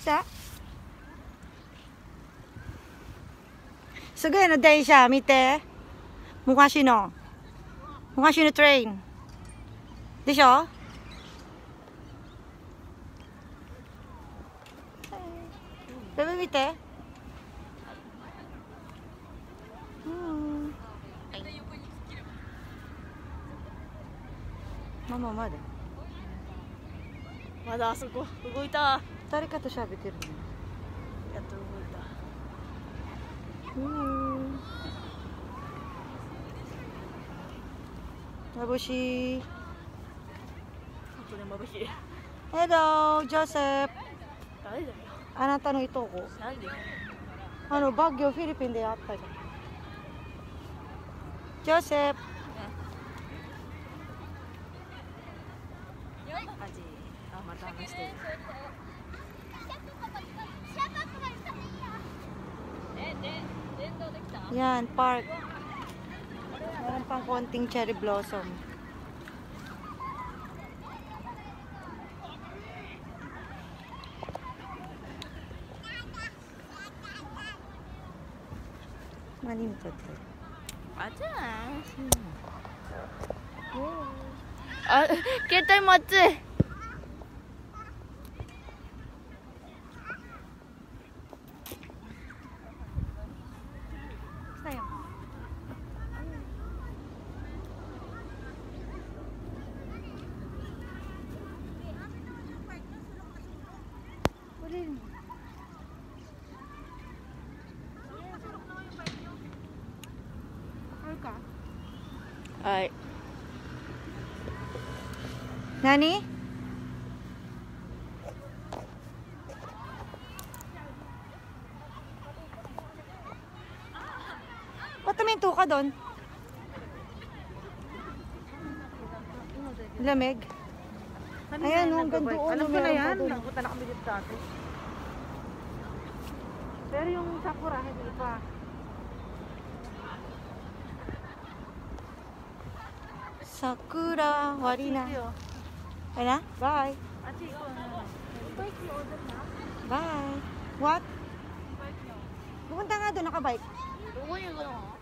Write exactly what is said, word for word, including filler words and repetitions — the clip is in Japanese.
さすごいの電車見て。昔の昔のトレインでしょ。ベベ見て。うん。ママまだまだあそこ動いた。 誰かと喋ってるの。 やっと動いた。 うん。眩しい。 本当に眩しい。 Hello、ジョセフ。 誰だよ。 あなたのいとこ。 なんで。 あのバッグをフィリピンであったじゃん。ジョセフ。 マジ。あ、また話してる。 Yan, park. Meron pang konting cherry blossom. Manim to to. 맞아. 아, 깨달 맞지?はい。 何？Ba't tuminto ka doon? Lamig. Ayan, hanggang doon. Alam ko na yan. Napunta na kami dito dati. Pero yung sakura, hindi pa. Sakura, wari na. Ay na? Bye. Ate, ikaw na. Bike yung order na. Bye. What? Pupunta nga doon, nakabike. Tungo yung gano'n.